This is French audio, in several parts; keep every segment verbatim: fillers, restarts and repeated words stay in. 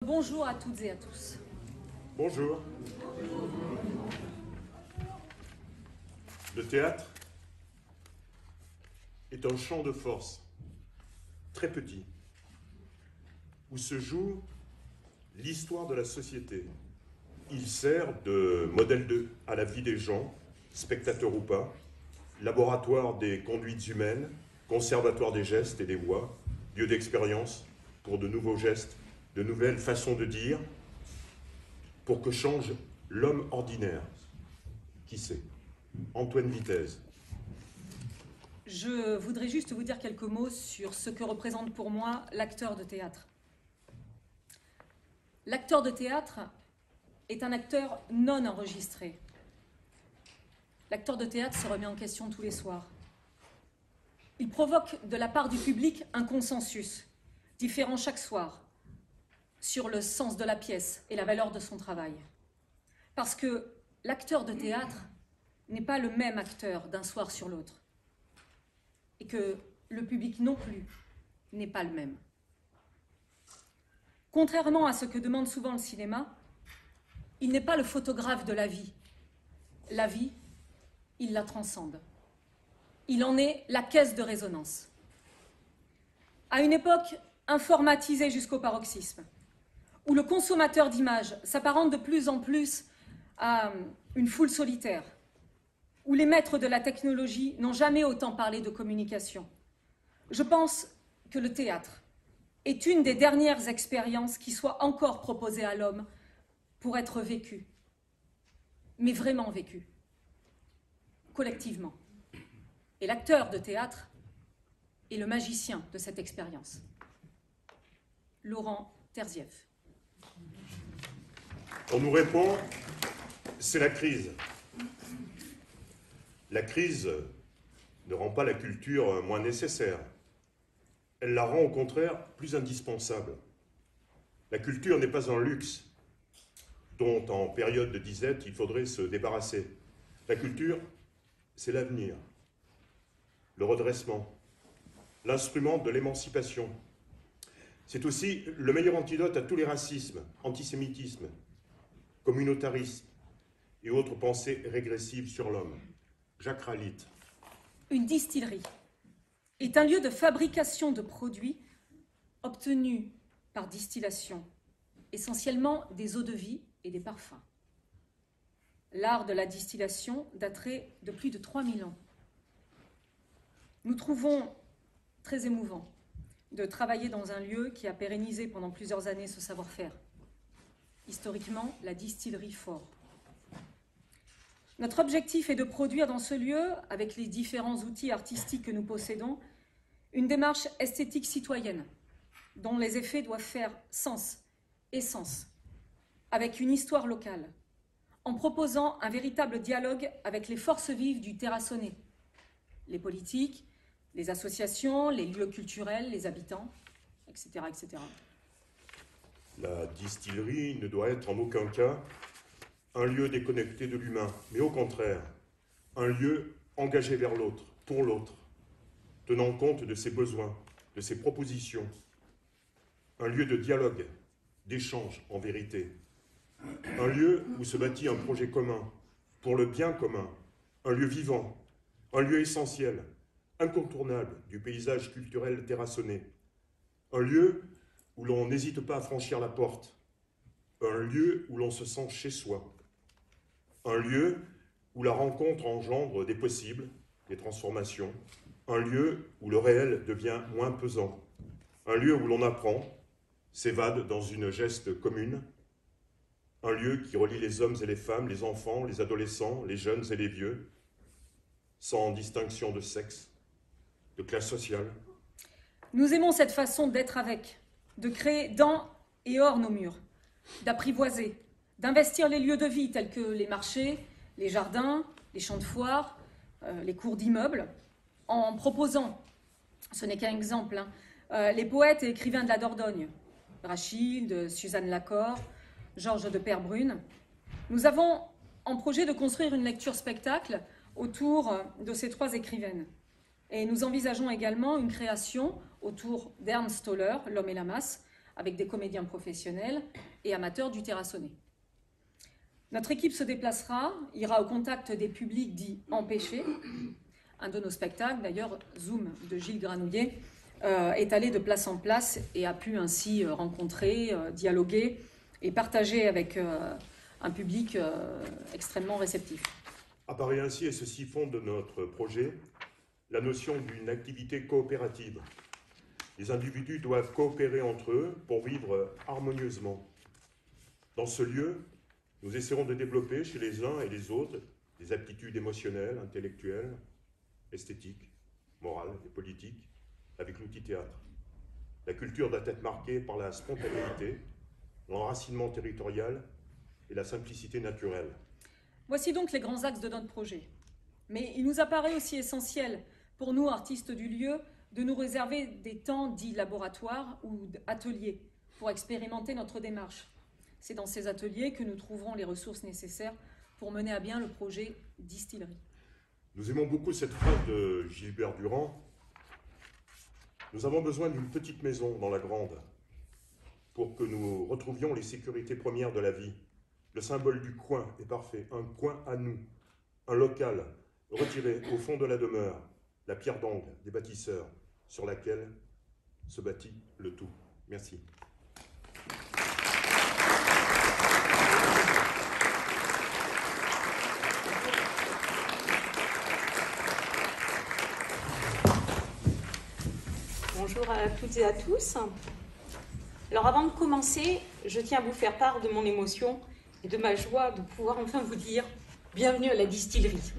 Bonjour à toutes et à tous. Bonjour. Le théâtre est un champ de force, très petit, où se joue l'histoire de la société. Il sert de modèle de, à la vie des gens, spectateurs ou pas, laboratoire des conduites humaines, conservatoire des gestes et des voix, lieu d'expérience pour de nouveaux gestes, de nouvelles façons de dire, pour que change l'homme ordinaire. Qui sait? Antoine Vitesse. Je voudrais juste vous dire quelques mots sur ce que représente pour moi l'acteur de théâtre. L'acteur de théâtre est un acteur non enregistré. L'acteur de théâtre se remet en question tous les soirs. Il provoque de la part du public un consensus, différent chaque soir, sur le sens de la pièce et la valeur de son travail. Parce que l'acteur de théâtre n'est pas le même acteur d'un soir sur l'autre. Et que le public non plus n'est pas le même. Contrairement à ce que demande souvent le cinéma, il n'est pas le photographe de la vie. La vie, il la transcende. Il en est la caisse de résonance. À une époque informatisée jusqu'au paroxysme, où le consommateur d'images s'apparente de plus en plus à une foule solitaire, où les maîtres de la technologie n'ont jamais autant parlé de communication. Je pense que le théâtre est une des dernières expériences qui soit encore proposée à l'homme pour être vécue, mais vraiment vécue, collectivement. Et l'acteur de théâtre est le magicien de cette expérience. Laurent Terzieff. On nous répond, c'est la crise. La crise ne rend pas la culture moins nécessaire. Elle la rend au contraire plus indispensable. La culture n'est pas un luxe dont en période de disette il faudrait se débarrasser. La culture, c'est l'avenir, le redressement, l'instrument de l'émancipation. C'est aussi le meilleur antidote à tous les racismes, antisémitisme, communautarisme et autres pensées régressives sur l'homme. Jacques Ralite. Une distillerie est un lieu de fabrication de produits obtenus par distillation, essentiellement des eaux de vie et des parfums. L'art de la distillation daterait de plus de trois mille ans. Nous trouvons très émouvant de travailler dans un lieu qui a pérennisé pendant plusieurs années ce savoir-faire. Historiquement, la distillerie Fort. Notre objectif est de produire dans ce lieu, avec les différents outils artistiques que nous possédons, une démarche esthétique citoyenne, dont les effets doivent faire sens et sens, avec une histoire locale, en proposant un véritable dialogue avec les forces vives du terrassonné, les politiques, les associations, les lieux culturels, les habitants, et cetera, et cetera. La distillerie ne doit être en aucun cas un lieu déconnecté de l'humain, mais au contraire, un lieu engagé vers l'autre, pour l'autre, tenant compte de ses besoins, de ses propositions, un lieu de dialogue, d'échange en vérité, un lieu où se bâtit un projet commun, pour le bien commun, un lieu vivant, un lieu essentiel, incontournable du paysage culturel terrassonné, un lieu où l'on n'hésite pas à franchir la porte, un lieu où l'on se sent chez soi, un lieu où la rencontre engendre des possibles, des transformations, un lieu où le réel devient moins pesant, un lieu où l'on apprend, s'évade dans une geste commune, un lieu qui relie les hommes et les femmes, les enfants, les adolescents, les jeunes et les vieux, sans distinction de sexe, de classe sociale. Nous aimons cette façon d'être avec, de créer dans et hors nos murs, d'apprivoiser, d'investir les lieux de vie tels que les marchés, les jardins, les champs de foire, euh, les cours d'immeubles, en proposant, ce n'est qu'un exemple, hein, euh, les poètes et écrivains de la Dordogne, Rachid, Suzanne Lacorre, Georges de Perbrune. Nous avons en projet de construire une lecture spectacle autour de ces trois écrivaines. Et nous envisageons également une création autour d'Ernst Toller, L'homme et la masse, avec des comédiens professionnels et amateurs du terrassonné. Notre équipe se déplacera, ira au contact des publics dits empêchés. Un de nos spectacles, d'ailleurs, Zoom de Gilles Granouillet, euh, est allé de place en place et a pu ainsi euh, rencontrer, euh, dialoguer et partager avec euh, un public euh, extrêmement réceptif. Apparaît ainsi, et ceci fonde notre projet, la notion d'une activité coopérative. Les individus doivent coopérer entre eux pour vivre harmonieusement. Dans ce lieu, nous essaierons de développer chez les uns et les autres des aptitudes émotionnelles, intellectuelles, esthétiques, morales et politiques, avec l'outil théâtre. La culture doit être marquée par la spontanéité, l'enracinement territorial et la simplicité naturelle. Voici donc les grands axes de notre projet. Mais il nous apparaît aussi essentiel, pour nous, artistes du lieu, de nous réserver des temps dits laboratoires ou ateliers pour expérimenter notre démarche. C'est dans ces ateliers que nous trouverons les ressources nécessaires pour mener à bien le projet Distillerie. Nous aimons beaucoup cette phrase de Gilbert Durand. Nous avons besoin d'une petite maison dans la grande pour que nous retrouvions les sécurités premières de la vie. Le symbole du coin est parfait, un coin à nous, un local retiré au fond de la demeure, la pierre d'angle des bâtisseurs sur laquelle se bâtit le tout. Merci. Bonjour à toutes et à tous. Alors avant de commencer, je tiens à vous faire part de mon émotion et de ma joie de pouvoir enfin vous dire bienvenue à la distillerie.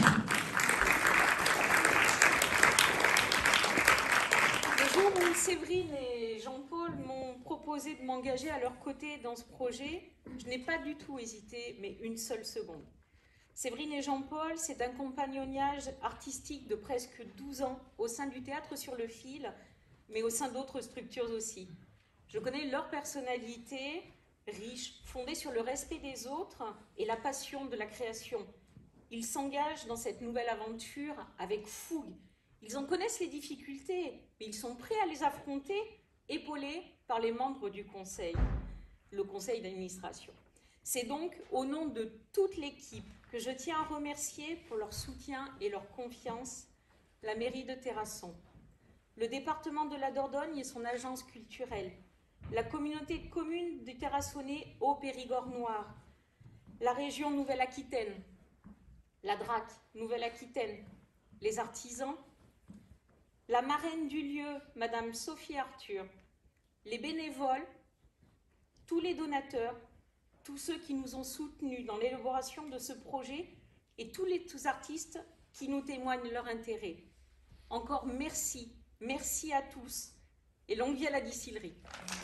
Le jour où Séverine et Jean-Paul m'ont proposé de m'engager à leur côté dans ce projet, je n'ai pas du tout hésité, mais une seule seconde. Séverine et Jean-Paul, c'est un compagnonnage artistique de presque douze ans au sein du Théâtre sur le Fil, mais au sein d'autres structures aussi. Je connais leur personnalité riche, fondée sur le respect des autres et la passion de la création. Ils s'engagent dans cette nouvelle aventure avec fougue. Ils en connaissent les difficultés, mais ils sont prêts à les affronter, épaulés par les membres du conseil, le conseil d'administration. C'est donc au nom de toute l'équipe que je tiens à remercier pour leur soutien et leur confiance la mairie de Terrasson, le département de la Dordogne et son agence culturelle, la communauté de communes du Terrassonnais au Périgord noir, la région Nouvelle-Aquitaine, la D R A C Nouvelle-Aquitaine, les artisans, la marraine du lieu, Madame Sophie Arthur, les bénévoles, tous les donateurs, tous ceux qui nous ont soutenus dans l'élaboration de ce projet et tous les tous artistes qui nous témoignent leur intérêt. Encore merci, merci à tous et longue vie à la distillerie.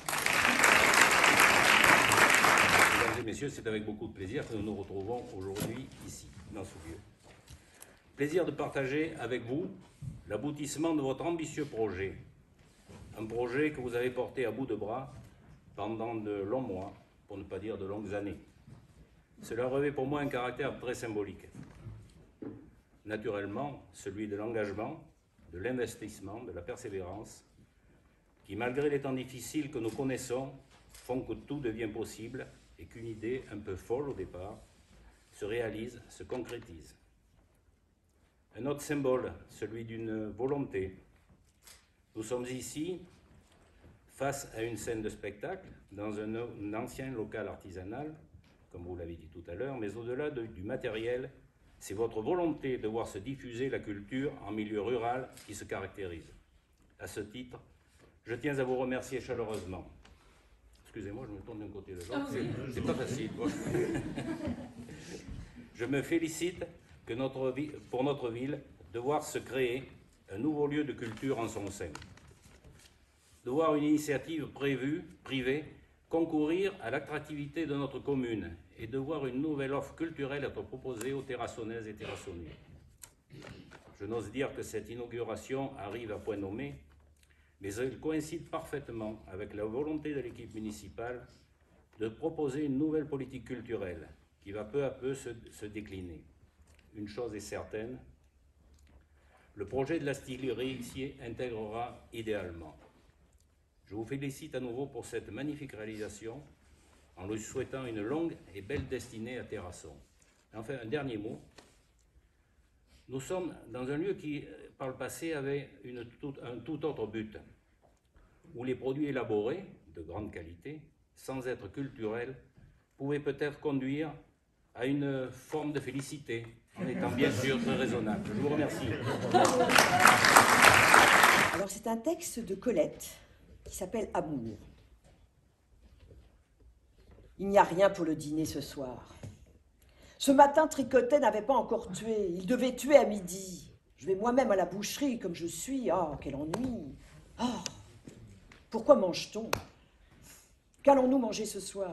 Mesdames et messieurs, c'est avec beaucoup de plaisir que nous nous retrouvons aujourd'hui ici, dans ce lieu. Plaisir de partager avec vous l'aboutissement de votre ambitieux projet. Un projet que vous avez porté à bout de bras pendant de longs mois, pour ne pas dire de longues années. Cela revêt pour moi un caractère très symbolique. Naturellement, celui de l'engagement, de l'investissement, de la persévérance, qui, malgré les temps difficiles que nous connaissons, font que tout devient possible et qu'une idée un peu folle au départ se réalise, se concrétise. Un autre symbole, celui d'une volonté. Nous sommes ici face à une scène de spectacle, dans un, un ancien local artisanal, comme vous l'avez dit tout à l'heure, mais au-delà de, du matériel, c'est votre volonté de voir se diffuser la culture en milieu rural qui se caractérise. À ce titre, je tiens à vous remercier chaleureusement. Excusez-moi, je me tourne d'un côté de l'autre, oh, oui. c'est pas facile. Je me félicite que notre, pour notre ville de voir se créer un nouveau lieu de culture en son sein. De voir une initiative prévue, privée, concourir à l'attractivité de notre commune et de voir une nouvelle offre culturelle être proposée aux Terrassonnaises et Terrassonnais. Je n'ose dire que cette inauguration arrive à point nommé, mais elle coïncide parfaitement avec la volonté de l'équipe municipale de proposer une nouvelle politique culturelle qui va peu à peu se, se décliner. Une chose est certaine, le projet de la distillerie ici intégrera idéalement. Je vous félicite à nouveau pour cette magnifique réalisation, en lui souhaitant une longue et belle destinée à Terrasson. Enfin, un dernier mot. Nous sommes dans un lieu qui, par le passé, avait une tout, un tout autre but, où les produits élaborés, de grande qualité, sans être culturels, pouvaient peut-être conduire à une forme de félicité, en étant bien sûr très raisonnable. Je vous remercie. Alors, c'est un texte de Colette qui s'appelle Amour. Il n'y a rien pour le dîner ce soir. Ce matin, Tricotet n'avait pas encore tué. Il devait tuer à midi. Je vais moi-même à la boucherie comme je suis. Ah, quel ennui. Ah, pourquoi mange-t-on? Qu'allons-nous manger ce soir?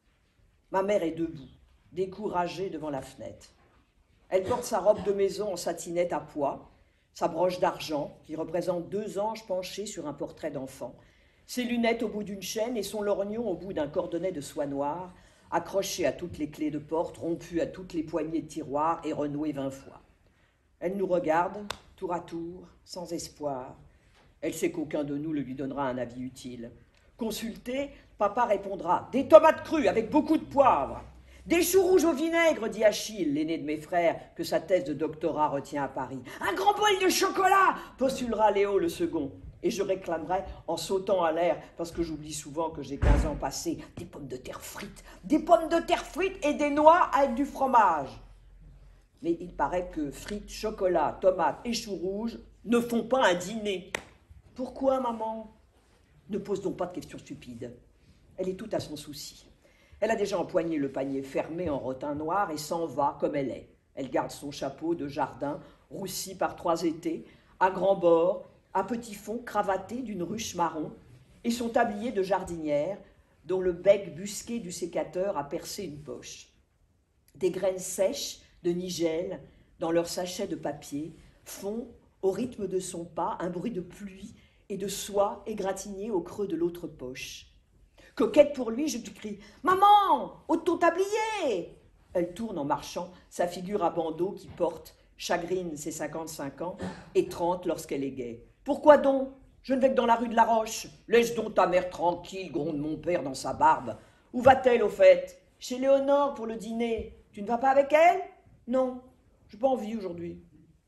Ma mère est debout, découragée devant la fenêtre. Elle porte sa robe de maison en satinette à pois, sa broche d'argent qui représente deux anges penchés sur un portrait d'enfant, ses lunettes au bout d'une chaîne et son lorgnon au bout d'un cordonnet de soie noire, accroché à toutes les clés de porte, rompu à toutes les poignées de tiroir et renoué vingt fois. Elle nous regarde, tour à tour, sans espoir. Elle sait qu'aucun de nous ne lui donnera un avis utile. Consulté, papa répondra « Des tomates crues avec beaucoup de poivre !»« Des choux rouges au vinaigre !» dit Achille, l'aîné de mes frères, que sa thèse de doctorat retient à Paris. « Un grand bol de chocolat !» postulera Léo le second. Et je réclamerai en sautant à l'air, parce que j'oublie souvent que j'ai quinze ans passés, des pommes de terre frites, des pommes de terre frites et des noix avec du fromage. Mais il paraît que frites, chocolat, tomates et choux rouges ne font pas un dîner. Pourquoi, maman? Ne pose donc pas de questions stupides. Elle est toute à son souci. Elle a déjà empoigné le panier fermé en rotin noir et s'en va comme elle est. Elle garde son chapeau de jardin, roussi par trois étés, à grands bords, à petit fond cravaté d'une ruche marron, et son tablier de jardinière, dont le bec busqué du sécateur a percé une poche. Des graines sèches de nigel, dans leur sachet de papier, font, au rythme de son pas, un bruit de pluie et de soie égratignée au creux de l'autre poche. Coquette pour lui, je lui crie « Maman, ôte ton tablier !» Elle tourne en marchant, sa figure à bandeau qui porte, chagrine ses cinquante-cinq ans, et trente lorsqu'elle est gaie. « Pourquoi donc? Je ne vais que dans la rue de la Roche. Laisse donc ta mère tranquille, gronde mon père dans sa barbe. Où va-t-elle, au fait? Chez Léonore pour le dîner. Tu ne vas pas avec elle? Non, je n'ai pas envie aujourd'hui. »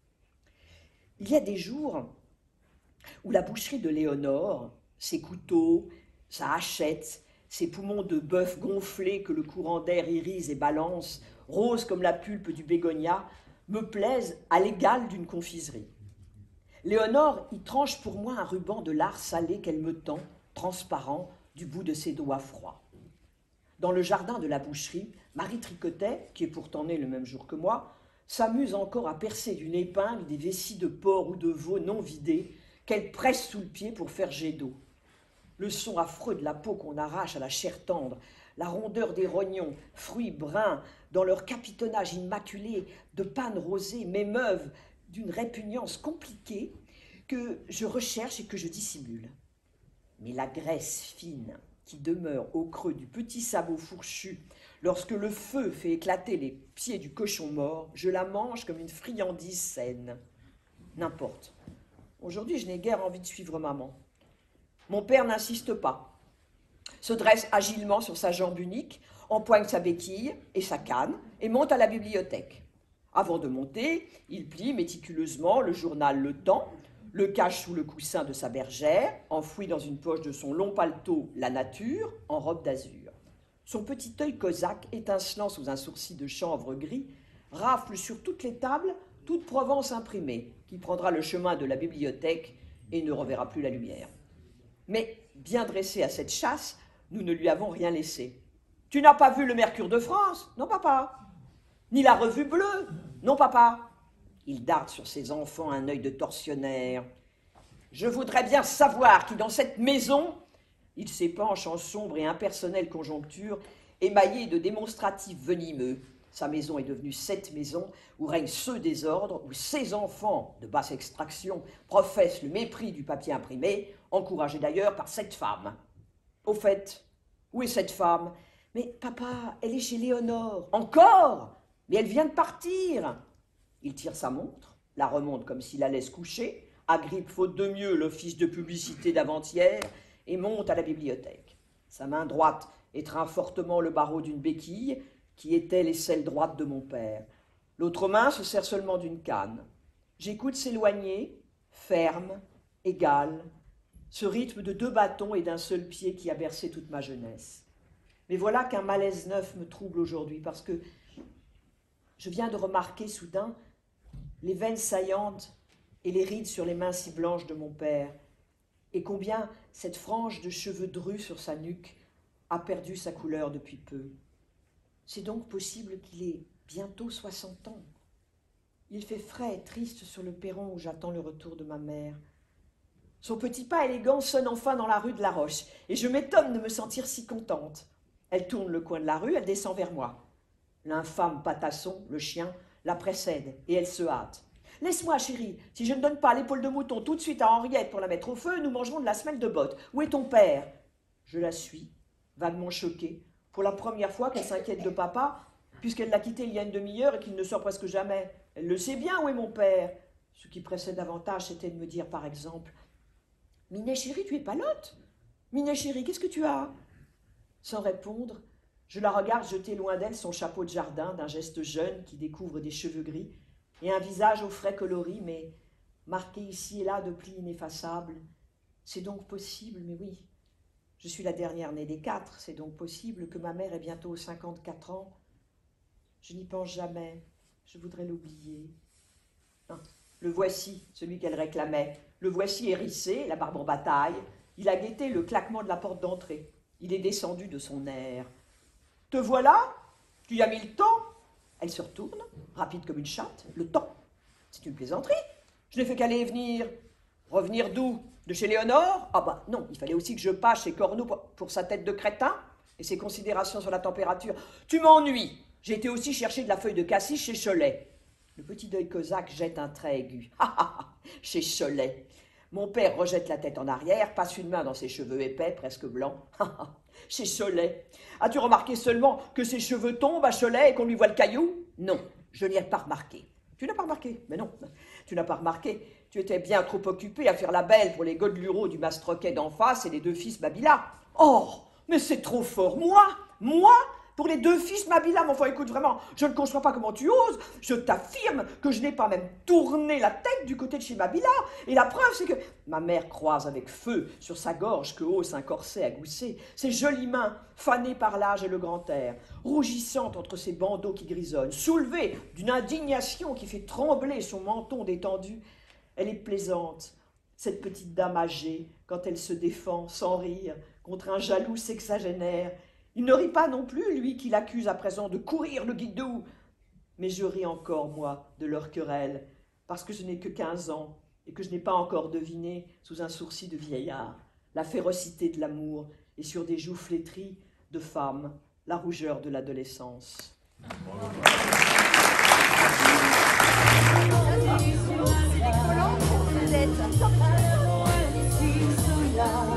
Il y a des jours où la boucherie de Léonore, ses couteaux, sa hachette, ses poumons de bœuf gonflés que le courant d'air irise et balance, roses comme la pulpe du bégonia, me plaisent à l'égal d'une confiserie. Léonore y tranche pour moi un ruban de lard salé qu'elle me tend, transparent, du bout de ses doigts froids. Dans le jardin de la boucherie, Marie Tricotet, qui est pourtant née le même jour que moi, s'amuse encore à percer d'une épingle des vessies de porc ou de veau non vidées qu'elle presse sous le pied pour faire jet d'eau. Le son affreux de la peau qu'on arrache à la chair tendre, la rondeur des rognons, fruits bruns, dans leur capitonnage immaculé de panne rosée, m'émeuvent d'une répugnance compliquée que je recherche et que je dissimule. Mais la graisse fine qui demeure au creux du petit sabot fourchu lorsque le feu fait éclater les pieds du cochon mort, je la mange comme une friandise saine. N'importe. Aujourd'hui, je n'ai guère envie de suivre maman. Mon père n'insiste pas, se dresse agilement sur sa jambe unique, empoigne sa béquille et sa canne et monte à la bibliothèque. Avant de monter, il plie méticuleusement le journal Le Temps, le cache sous le coussin de sa bergère, enfoui dans une poche de son long paletot La Nature, en robe d'azur. Son petit œil cosaque, étincelant sous un sourcil de chanvre gris, rafle sur toutes les tables toute Provence imprimée, qui prendra le chemin de la bibliothèque et ne reverra plus la lumière. Mais, bien dressé à cette chasse, nous ne lui avons rien laissé. « Tu n'as pas vu le Mercure de France? Non, papa. Ni la Revue Bleue? Non, papa. » Il darde sur ses enfants un œil de tortionnaire. « Je voudrais bien savoir qui, dans cette maison, il s'épanche en sombre et impersonnelle conjoncture, émaillée de démonstratifs venimeux. Sa maison est devenue cette maison où règne ce désordre, où ses enfants, de basse extraction, professent le mépris du papier imprimé, encouragé d'ailleurs par cette femme. Au fait, où est cette femme? Mais papa, elle est chez Léonore. Encore? Mais elle vient de partir. Il tire sa montre, la remonte comme s'il allait se coucher, agrippe faute de mieux l'office de publicité d'avant-hier et monte à la bibliothèque. Sa main droite étreint fortement le barreau d'une béquille qui était l'aisselle droite de mon père. L'autre main se sert seulement d'une canne. J'écoute s'éloigner, ferme, égale, ce rythme de deux bâtons et d'un seul pied qui a bercé toute ma jeunesse. Mais voilà qu'un malaise neuf me trouble aujourd'hui, parce que je viens de remarquer soudain les veines saillantes et les rides sur les mains si blanches de mon père, et combien cette frange de cheveux drus sur sa nuque a perdu sa couleur depuis peu. C'est donc possible qu'il ait bientôt soixante ans. Il fait frais et triste sur le perron où j'attends le retour de ma mère. Son petit pas élégant sonne enfin dans la rue de la Roche, et je m'étonne de me sentir si contente. Elle tourne le coin de la rue, elle descend vers moi. L'infâme patasson, le chien, la précède, et elle se hâte. « Laisse-moi, chérie, si je ne donne pas l'épaule de mouton tout de suite à Henriette pour la mettre au feu, nous mangerons de la semelle de botte. Où est ton père ?» Je la suis, vaguement choquée, pour la première fois qu'elle s'inquiète de papa, puisqu'elle l'a quitté il y a une demi-heure et qu'il ne sort presque jamais. Elle le sait bien où est mon père. Ce qui pressait davantage, c'était de me dire, par exemple, « Minet chérie, tu es palote ? Minet chérie, qu'est-ce que tu as ?» Sans répondre, je la regarde jeter loin d'elle son chapeau de jardin d'un geste jeune qui découvre des cheveux gris et un visage au frais coloris, mais marqué ici et là de plis ineffaçables. C'est donc possible, mais oui, je suis la dernière née des quatre, c'est donc possible que ma mère ait bientôt cinquante-quatre ans. Je n'y pense jamais, je voudrais l'oublier. Non, le voici, celui qu'elle réclamait. Le voici hérissé, la barbe en bataille. Il a guetté le claquement de la porte d'entrée. Il est descendu de son air. « Te voilà ? Tu y as mis le temps ?» Elle se retourne, rapide comme une chatte. « Le temps ? C'est une plaisanterie. Je n'ai fait qu'aller et venir. » « Revenir d'où ? De chez Léonore ? Ah bah non, il fallait aussi que je passe chez Cornou pour, pour sa tête de crétin et ses considérations sur la température. Tu m'ennuies. J'ai été aussi chercher de la feuille de cassis chez Cholet. » Le petit deuil cosaque jette un trait aigu. « Ah ah ah, chez Cholet. » Mon père rejette la tête en arrière, passe une main dans ses cheveux épais, presque blancs. « Chez Cholet. As-tu remarqué seulement que ses cheveux tombent à Cholet et qu'on lui voit le caillou ? Non, je n'y ai pas remarqué. » Tu n'as pas remarqué ? Mais non, tu n'as pas remarqué. Tu étais bien trop occupé à faire la belle pour les Godelureau du Mastroquet d'en face et les deux fils Babila. Oh, mais c'est trop fort. Moi Moi Pour les deux fils Babila, mais enfin, écoute, vraiment, je ne conçois pas comment tu oses. Je t'affirme que je n'ai pas même tourné la tête du côté de chez Babila. Et la preuve, c'est que ma mère croise avec feu sur sa gorge que hausse un corset à gousset, ses jolies mains, fanées par l'âge et le grand air, rougissantes entre ses bandeaux qui grisonnent, soulevées d'une indignation qui fait trembler son menton détendu. Elle est plaisante, cette petite dame âgée, quand elle se défend, sans rire, contre un jaloux sexagénaire. Il ne rit pas non plus, lui, qui l'accuse à présent de courir le guidou. Mais je ris encore, moi, de leur querelle, parce que je n'ai que quinze ans et que je n'ai pas encore deviné, sous un sourcil de vieillard, la férocité de l'amour et sur des joues flétries de femme, la rougeur de l'adolescence. C'est des collants, vous êtes.